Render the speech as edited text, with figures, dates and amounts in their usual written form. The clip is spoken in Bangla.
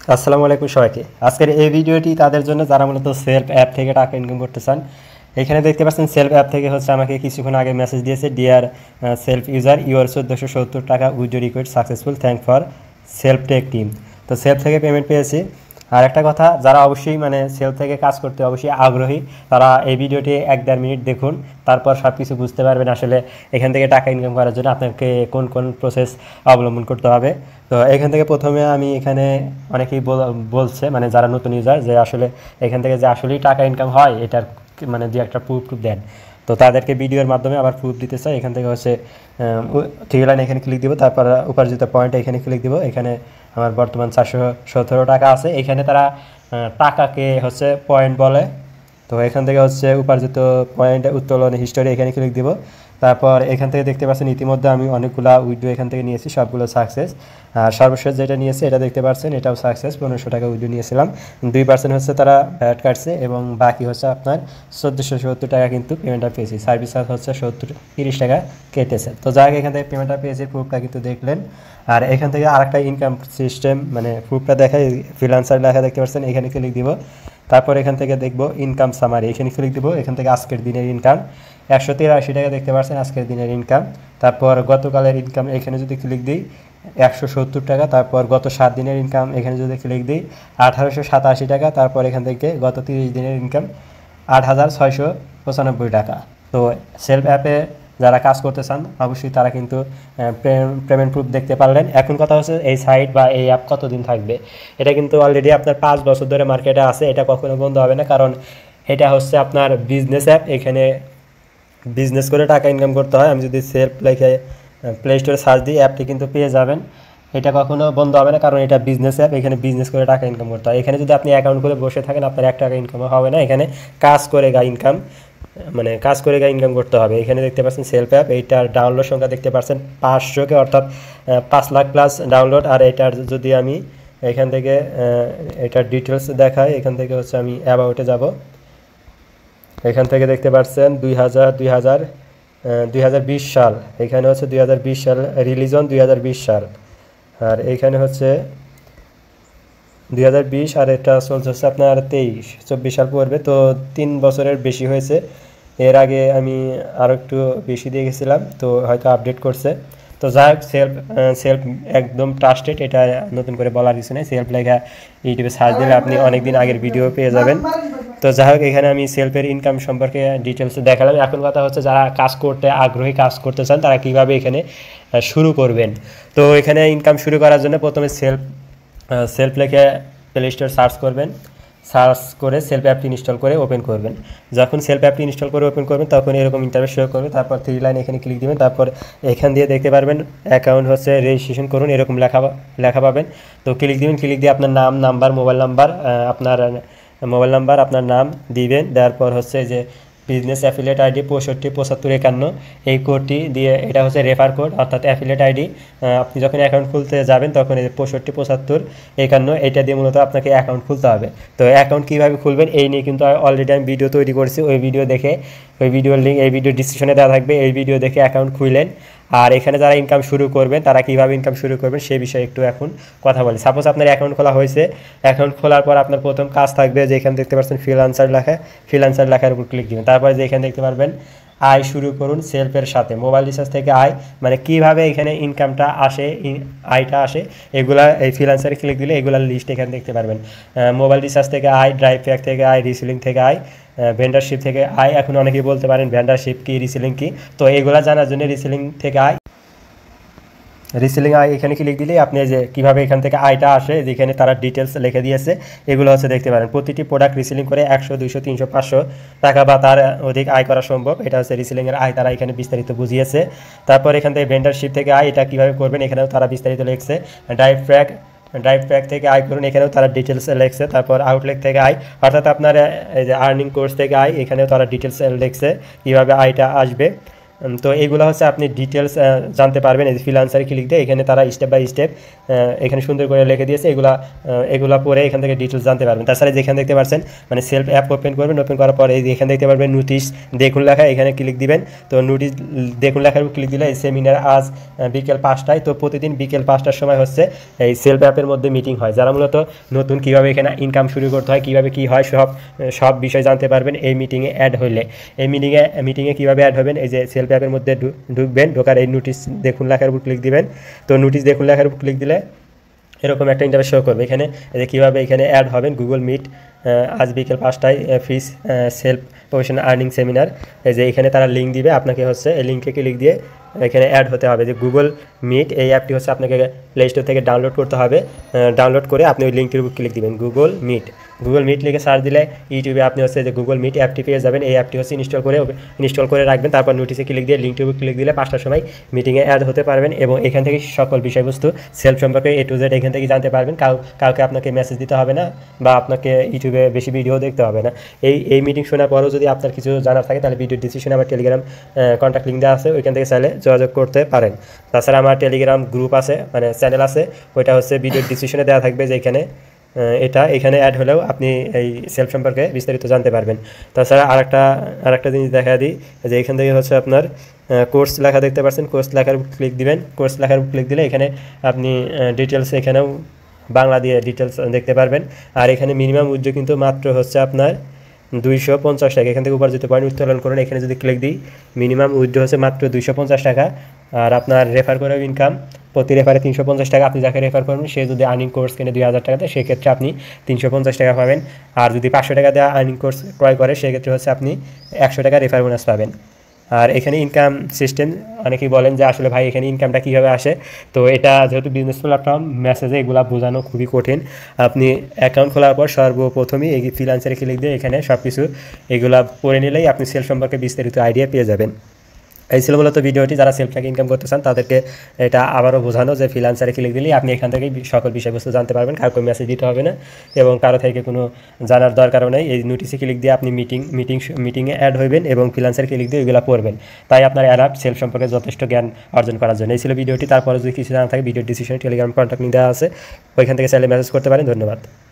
আসসালামু আলাইকুম সবাইকে। আজকের এই ভিডিওটি তাদের জন্য যারা মূলত সেলফ অ্যাপ থেকে টাকা ইনকাম করতে চান। এখানে দেখতে পাচ্ছেন সেলফ অ্যাপ থেকে আমাকে কিছুক্ষণ আগে মেসেজ দিয়েছে, ডিয়ার সেলফ ইউজার, ইউর 1470 টাকা withdraw request successful, thank for Self tech team. তো সেলফ থেকে পেমেন্ট পেয়েছি। আর একটা কথা, যারা অবশ্যই সেলফ থেকে কাজ করতে অবশ্যই আগ্রহী, তারা এই ভিডিওটি 1-1.5 মিনিট দেখুন, তারপর সব কিছু বুঝতে পারবেন আসলে এখান থেকে টাকা ইনকাম করার জন্য আপনাকে কোন কোন প্রসেস অবলম্বন করতে হবে। তো এখান থেকে প্রথমে আমি এখানে অনেকেই বলছে যারা নতুন ইউজার, যে আসলে এখান থেকে যে আসলেই টাকা ইনকাম হয় এটার যে একটা প্রুফ দেন। তো তাদেরকে ভিডিওর মাধ্যমে আবার প্রুফ দিতে চাই। এখান থেকে থ্রি লাইন এখানে ক্লিক দিব, তারপর উপার্জিত পয়েন্ট এখানে ক্লিক দিব। এখানে আমার বর্তমান 417 টাকা আছে। এখানে তারা টাকাকে পয়েন্ট বলে। তো এখান থেকে উপার্জিত পয়েন্ট উত্তোলন হিস্টোরি এখানে ক্লিক দিব। তারপর এখান থেকে দেখতে পাচ্ছেন ইতিমধ্যে আমি অনেকগুলো উইড্রো এখান থেকে নিয়েছি, সবগুলো সাকসেস। আর সর্বশেষ যেটা নিয়েছে এটা দেখতে পাচ্ছেন, এটাও সাকসেস। 1500 টাকা উইড্রো নিয়েছিলাম, 2% তারা ভ্যাট কাটছে এবং বাকি আপনার 1470 টাকা কিন্তু পেমেন্টটা পেয়েছি। সার্ভিস চার্জ 30 টাকা কেটেছে। তো যাই হোক, এখান থেকে পেমেন্টটা পেয়েছি, প্রুফটা কিন্তু দেখলেন। আর এখান থেকে আরেকটা ইনকাম সিস্টেম প্রুফটা দেখায়, ফ্রিল্যান্সার লেখা দেখতে পাচ্ছেন, এখানে ক্লিক দিব। তারপর এখান থেকে দেখব ইনকাম সামারি, এখানে ক্লিক দিব। এখান থেকে আজকের দিনের ইনকাম 183 টাকা দেখতে পাচ্ছেন, আজকের দিনের ইনকাম। তারপর গতকালের ইনকাম এখানে যদি ক্লিক দিই 170 টাকা। তারপর গত 7 দিনের ইনকাম এখানে যদি ক্লিক দিই 1887 টাকা। তারপর এখান থেকে গত 30 দিনের ইনকাম 8695 টাকা। তো সেলফ অ্যাপে যারা কাজ করতে চান অবশ্যই তারা কিন্তু পেমেন্ট প্রুফ দেখতে পারলেন। এখন কথা হচ্ছে, এই সাইট বা এই অ্যাপ কতদিন থাকবে। এটা কিন্তু অলরেডি আপনার 5 বছর ধরে মার্কেটে আছে, এটা কখনো বন্ধ হবে না, কারণ এটা আপনার বিজনেস অ্যাপ। এখানে বিজনেস করে টাকা ইনকাম করতে হয়। আমি যদি সেলফ লিখে প্লে স্টোরে সার্চ দিই, অ্যাপটি কিন্তু পেয়ে যাবেন। এটা কখনো বন্ধ হবে না, কারণ এটা বিজনেস অ্যাপ। এখানে বিজনেস করে টাকা ইনকাম করতে হয়। এখানে যদি আপনি অ্যাকাউন্ট করে বসে থাকেন, আপনার 1 টাকা ইনকাম হবে না। এখানে কাজ করে ইনকাম করতে হবে। এখানে দেখতে পাচ্ছেন সেলফ অ্যাপ, এইটার ডাউনলোড সংখ্যা দেখতে পাচ্ছেন 500কে, অর্থাৎ 5 লাখ প্লাস ডাউনলোড। আর এটার যদি আমি এখান থেকে এটার ডিটেলস দেখাই, এখান থেকে আমি অ্যাবাউটে যাব। এখান থেকে দেখতে পাচ্ছেন 2020 সাল, এখানে 2020 সাল, রিলিজন 2020 সাল। আর এইখানে 2020, আর এটা চলছে আপনার 23-24 সাল পড়বে। তো 3 বছরের বেশি হয়েছে। এর আগে আমি আরও একটু বেশি দিয়ে গেছিলাম, তো হয়তো আপডেট করছে। তো যাই হোক, সেলফ একদম ট্রাস্টেড, এটা নতুন করে বলার কিছু নেই। সেলফ লেখা ইউটিউবে সার্চ দিলে আপনি অনেকদিন আগের ভিডিও পেয়ে যাবেন। তো যাই হোক, এখানে আমি সেলফের ইনকাম সম্পর্কে ডিটেলস দেখালাম। এখন কথা যারা কাজ করতে আগ্রহী, কাজ করতে চান, তারা কীভাবে এখানে শুরু করবেন। তো এখানে ইনকাম শুরু করার জন্য প্রথমে সেলফ লিখে প্লে স্টোর সার্চ করবেন। সার্চ করে সেলফ অ্যাপটি ইনস্টল করে ওপেন করবেন। যখন সেলফ অ্যাপটি ইনস্টল করে ওপেন করবেন, তখন এরকম ইন্টারফেস শো করবে। তারপর 3 লাইন এখানে ক্লিক দেবেন। তারপর এখান দিয়ে দেখতে পারবেন অ্যাকাউন্ট রেজিস্ট্রেশন করুন, এরকম লেখা পাবেন। তো ক্লিক দিবেন। ক্লিক দিয়ে আপনার নাম, নাম্বার, মোবাইল নাম্বার, আপনার নাম দিবেন। দেওয়ার পর যে বিজনেস অ্যাফিলিয়েট আইডি 657551, এই কোডটি দিয়ে, এটা রেফার কোড, অর্থাৎ অ্যাফিলিয়েট আইডি। আপনি যখন অ্যাকাউন্ট খুলতে যাবেন, তখন এই 657551 এটা দিয়ে মূলত আপনাকে অ্যাকাউন্ট খুলতে হবে। তো অ্যাকাউন্ট কীভাবে খুলবেন এই নিয়ে কিন্তু অলরেডি আমি ভিডিও তৈরি করেছি। ওই ভিডিওর লিঙ্ক এই ভিডিও ডিসক্রিপশনে দেওয়া থাকবে। এই ভিডিও দেখে অ্যাকাউন্ট খুললেন। আর এখানে যারা ইনকাম শুরু করবেন, তারা কীভাবে ইনকাম শুরু করবেন সে বিষয়ে একটু এখন কথা বলি। সাপোজ আপনার অ্যাকাউন্ট খোলা হয়েছে। অ্যাকাউন্ট খোলার পর আপনার প্রথম কাজ থাকবে যে এখানে দেখতে পাচ্ছেন ফ্রিল্যান্সার লেখার উপর ক্লিক দিবেন। তারপরে যে এখানে দেখতে পারবেন আয় শুরু করুন সেলফের সাথে, মোবাইল রিচার্জ থেকে আয়, কীভাবে এখানে ইনকামটা আসে, আয়টা আসে, এগুলা এই ফ্রিল্যান্সারে ক্লিক দিলে এগুলার লিস্ট এখানে দেখতে পারবেন। মোবাইল রিচার্জ থেকে আয়, ড্রাইভ প্যাক থেকে আয়, রিসেলিং থেকে আয়, ভেন্ডারশিপ থেকে আয়। এখন অনেকেই বলতে পারেন ভেন্ডারশিপ কি, রিসেলিং কি। তো এগুলা জানার জন্য রিসেলিং আয় এখানে ক্লিক দিলেই আপনি যে কীভাবে এখান থেকে আয়টা আসে, যেখানে তারা ডিটেলস লিখে দিয়েছে, এগুলো দেখতে পারেন। প্রতিটি প্রোডাক্ট রিসেলিং করে 100, 200, 300, 500 টাকা বা তার অধিক আয় করা সম্ভব। এটা রিসেলিংয়ের আয়, তারা এখানে বিস্তারিত বুঝিয়েছে। তারপর এখান থেকে ভেন্ডারশিপ থেকে আয়, এটা কীভাবে করবেন এখানেও তারা বিস্তারিত লিখছে। ড্রাইভ প্যাক থেকে আয় করুন, এখানেও তারা ডিটেলস লিখছে। তারপর আউটলেট থেকে আয়, অর্থাৎ আপনার এই যে আর্নিং কোর্স থেকে আয়, এখানেও তারা ডিটেলস লিখছে কীভাবে আয়টা আসবে। তো এইগুলো হচ্ছে আপনি ডিটেলস জানতে পারবেন এই ফ্রিল্যান্সারে ক্লিক দিয়ে। এখানে তারা স্টেপ বাই স্টেপ এখানে সুন্দর করে লিখে দিয়েছে, এগুলা পরে এখান থেকে ডিটেলস জানতে পারবেন। তাছাড়া যেখানে দেখতে পাচ্ছেন মানে সেলফ অ্যাপ ওপেন করবেন, ওপেন করার পরে এখানে দেখতে পারবেন নোটিশ দেখুন লেখা, এখানে ক্লিক দিবেন। তো নোটিশ দেখুন লেখার উপর ক্লিক দিলে এই সেমিনার আজ বিকেল 5টায়, তো প্রতিদিন বিকেল 5টার সময় হচ্ছে এই সেলফ অ্যাপের মধ্যে মিটিং হয়। যারা মূলত নতুন কীভাবে এখানে ইনকাম শুরু করতে হয়, কীভাবে কী হয়, সব বিষয় জানতে পারবেন এই মিটিংয়ে অ্যাড হইলে। এই মিটিংয়ে কীভাবে অ্যাড হবেন, এই যে সেলফ অ্যাপের মধ্যে ঢুকবেন, ঢোকার এই নোটিশ দেখুন লেখার উপর ক্লিক দিবেন। তো নোটিশ দেখুন লেখার উপর ক্লিক দিলে এরকম একটা ইন্টারফেস শো করবে। এখানে যে কীভাবে এখানে অ্যাড হবেন, গুগল মিট আজ বিকেল 5টায় free Self professional earning seminar, এই যে এখানে তারা লিঙ্ক দিবে, আপনাকে হচ্ছে এই লিঙ্কে ক্লিক দিয়ে এখানে অ্যাড হতে হবে। যে গুগল মিট এই অ্যাপটি হচ্ছে আপনাকে প্লে স্টোর থেকে ডাউনলোড করতে হবে। ডাউনলোড করে আপনি ওই লিঙ্কটির উপর ক্লিক দিবেন, গুগল মিট লিখে সার্চ দিলে ইউটিউবে আপনি হচ্ছে যে গুগল মিট অ্যাপটি পেয়ে যাবেন। এই অ্যাপটি হচ্ছে ইনস্টল করে রাখবেন, তারপর নোটিশে ক্লিক দিয়ে লিঙ্কটির উপর ক্লিক দিলে 5টার সময় মিটিংয়ে অ্যাড হতে পারবেন এবং এখান থেকে সকল বিষয়বস্তু সেলফ সম্পর্কে A to Z এখান থেকে জানতে পারবেন। কাউকে আপনাকে মেসেজ দিতে হবে না বা আপনাকে ইউটিউবে বেশি ভিডিও দেখতে হবে না। এই মিটিং শোনার পরেও যদি আপনার কিছু জানার থাকে তাহলে ভিডিও ডিসক্রিপশনে আমার টেলিগ্রাম কন্ট্যাক্ট লিঙ্ক দেওয়া আছে, ওইখান থেকে চাইলে যোগাযোগ করতে পারেন। তাছাড়া আমার টেলিগ্রাম গ্রুপ আছে, মানে চ্যানেল আছে, ওইটা হচ্ছে ভিডিও ডিসক্রিপশনে দেওয়া থাকবে, যে এখানে অ্যাড হলেও আপনি এই সেলফ সম্পর্কে বিস্তারিত জানতে পারবেন। তাছাড়া আরেকটা জিনিস দেখা দিই, যে এখান থেকে হচ্ছে আপনার কোর্স লেখা দেখতে পাচ্ছেন, কোর্স লেখার ক্লিক দিবেন। কোর্স লেখার ক্লিক দিলে এখানে আপনি ডিটেলস এখানেও বাংলা দিয়ে ডিটেলস দেখতে পারবেন। আর এখানে মিনিমাম উইথড্র কিন্তু মাত্র হচ্ছে আপনার 250 টাকা। এখান থেকে উপার্জিত পয়েন্ট উত্তোলন করুন, এখানে যদি ক্লিক দিই মিনিমাম উইথড্র হচ্ছে মাত্র 250 টাকা। আর আপনার রেফার করেও ইনকাম, প্রতি রেফারে 350 টাকা। আপনি যাকে রেফার করবেন সে যদি আর্নিং কোর্স কিনে 2000 টাকাতে, সেক্ষেত্রে আপনি 350 টাকা পাবেন। আর যদি 500 টাকা দেওয়া আর্নিং কোর্স ক্রয় করে, সেক্ষেত্রে হচ্ছে আপনি 100 টাকা রেফার বোনাস পাবেন। আর এখানে ইনকাম সিস্টেম, অনেকেই বলেন যে আসলে ভাই এখানে ইনকামটা কীভাবে আসে, তো এটা যেহেতু বিজনেস প্ল্যাটফর্ম, মেসেজে এগুলো বোঝানো খুবই কঠিন। আপনি অ্যাকাউন্ট খোলার পর সর্বপ্রথমেই এই ফ্রিল্যান্সারে ক্লিক দিয়ে এখানে সব কিছু এগুলা পড়ে নিলেই আপনি সেল সম্পর্কে বিস্তারিত আইডিয়া পেয়ে যাবেন। এই ছিল মূলত ভিডিওটি। যারা সেলফ থেকে ইনকাম করতে চান তাদেরকে এটা আবারও বোঝানো যে ফ্রিল্যান্সারে ক্লিক দিলেই আপনি এখান থেকেই সকল বিষয়বস্তু জানতে পারবেন, কাউকে মেসেজ দিতে হবে না এবং কারো থেকে কোনো জানার দরকারও নেই। এই নোটিশে ক্লিক দিয়ে আপনি মিটিংয়ে অ্যাড হইবেন এবং ফ্রিল্যান্সারে ক্লিক দিয়ে এগুলো পড়বেন। তাই আপনার অ্যালার্ট সেলফ সম্পর্কে যথেষ্ট জ্ঞান অর্জন করার জন্য। এই ছিল ভিডিওটি। তারপরে যদি কিছু জানা থাকে ভিডিও ডিসক্রিপশনে টেলিগ্রাম কন্ট্যাক্ট দেওয়া আছে, ওইখান থেকে চাইলে মেসেজ করতে পারেন। ধন্যবাদ।